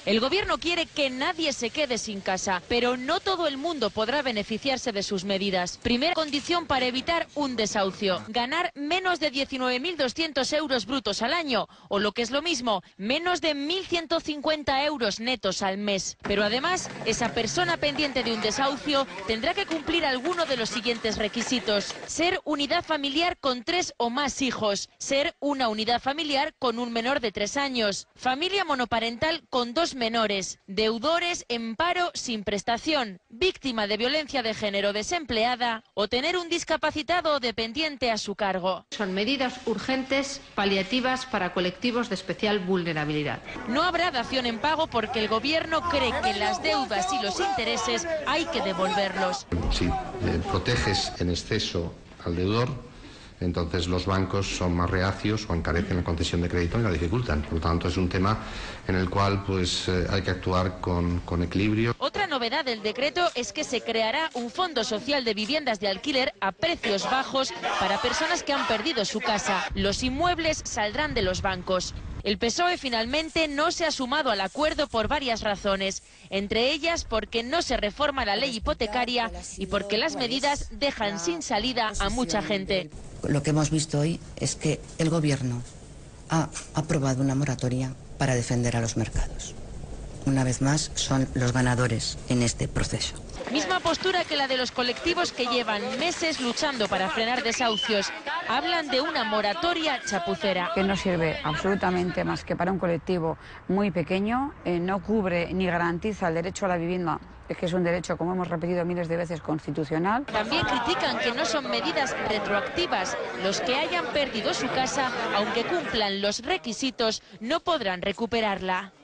El gobierno quiere que nadie se quede sin casa, pero no todo el mundo podrá beneficiarse de sus medidas. Primera condición para evitar un desahucio: ganar menos de 19.200 euros brutos al año, o lo que es lo mismo, menos de 1.150 euros netos al mes. Pero además, esa persona pendiente de un desahucio tendrá que cumplir alguno de los siguientes requisitos: ser unidad familiar con 3 o más hijos, ser una unidad familiar con un menor de 3 años, familia monoparental con 2 menores, deudores en paro sin prestación, víctima de violencia de género, desempleada, o tener un discapacitado o dependiente a su cargo. Son medidas urgentes, paliativas para colectivos de especial vulnerabilidad. No habrá dación en pago porque el gobierno cree que las deudas y los intereses hay que devolverlos. Si proteges en exceso al deudor, entonces los bancos son más reacios o encarecen la concesión de crédito y la dificultan. Por lo tanto, es un tema en el cual hay que actuar con equilibrio. Otra novedad del decreto es que se creará un fondo social de viviendas de alquiler a precios bajos para personas que han perdido su casa. Los inmuebles saldrán de los bancos. El PSOE finalmente no se ha sumado al acuerdo por varias razones, entre ellas porque no se reforma la ley hipotecaria y porque las medidas dejan sin salida a mucha gente. Lo que hemos visto hoy es que el gobierno ha aprobado una moratoria para defender a los mercados. Una vez más, son los ganadores en este proceso. Misma postura que la de los colectivos que llevan meses luchando para frenar desahucios. Hablan de una moratoria chapucera. Que no sirve absolutamente más que para un colectivo muy pequeño, no cubre ni garantiza el derecho a la vivienda, que es un derecho, como hemos repetido miles de veces, constitucional. También critican que no son medidas retroactivas. Los que hayan perdido su casa, aunque cumplan los requisitos, no podrán recuperarla.